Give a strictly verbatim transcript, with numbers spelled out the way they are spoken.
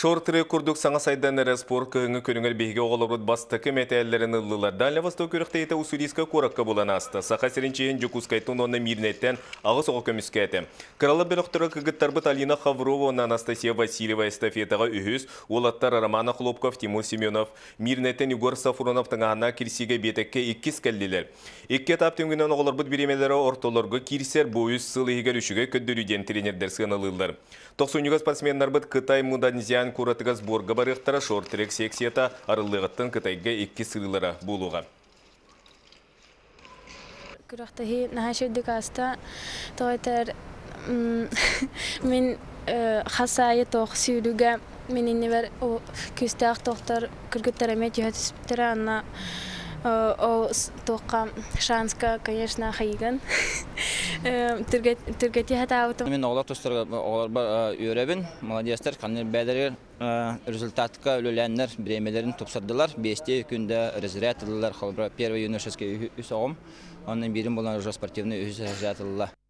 Шортыры күрдік саңа сайдан әрі спорт күйіңі көріңір бейге оғылырыд бастықы мәтәлілерін ұлылар. Дәлі Восток үріқтейті Уссурийска қораққа болан асты. Сақа сірінчейін жүкускайтын оны мирнеттен ағыз оғы көміске әті. Кралы біріқтірі күгіттарбыт Алина Хаврова, оны Анастасия Васильева эстафетаға үйіз, олаттар Романа Хлопков, Тимур Семенов, мирнеттен Егор Сафуроновтың ағына кірсіге бетекке иккіз кәлділер. Икке таптың күнен оғылырбыт біремелері ортолырғы кирсер бойыз сылы егер үшіге көддіруден тренердер сығынылылар. тоқсоннуға спортсменнар бұд Қытай Муданзиян куратыға сборға барықтара шорт-трек секцията арылығыттың Қытайға екі сылылары болуға. Күрақтахи нахашырдық аста тоғайтар мен қасайы тоқ сүйрігі менің бар күстәқ тоқтар күргіттар әмет жүйәтіспітірі анна о тоққа шанска, конечно, хайган. Түргеті хата аутым. Мен оғлар тұстарға оғлар үйребін. Молодестер, қаныр бәдірі результатқа өліләнлер біремелерін топсардылар. Бесте күнді резерватылылар. Первый юношеский үс оғым. Оның бірін болған спортивный үс резерватылылар.